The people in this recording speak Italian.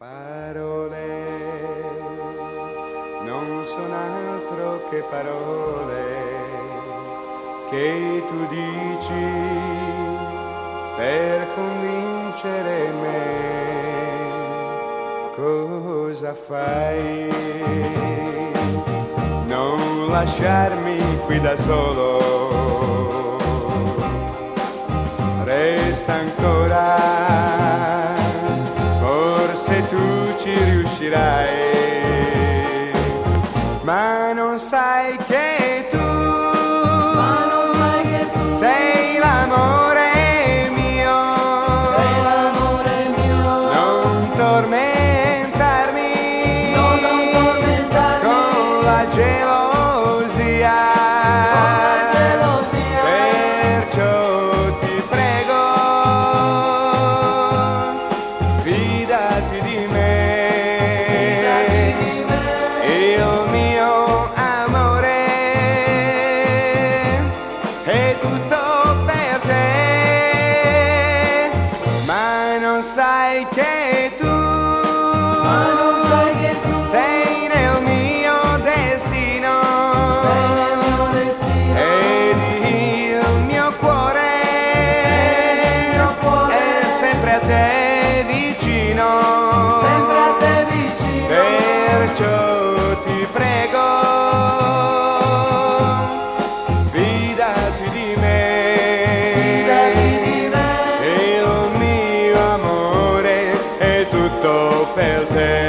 Parole non sono altro che parole che tu dici per convincere me. Cosa fai? Non lasciarmi qui da solo, resta ancora, forse tu ci riuscirai, ma non sai che tu sei l'amore mio, non tormentarmi, con la gelosia, perciò ti prego, fidati di me. Il mio amore è tutto per te, ma non sai che tu sei nel mio destino, ed il mio cuore è sempre a te vicino. Perciò ti prego, fidati di me, il mio amore è tutto per te.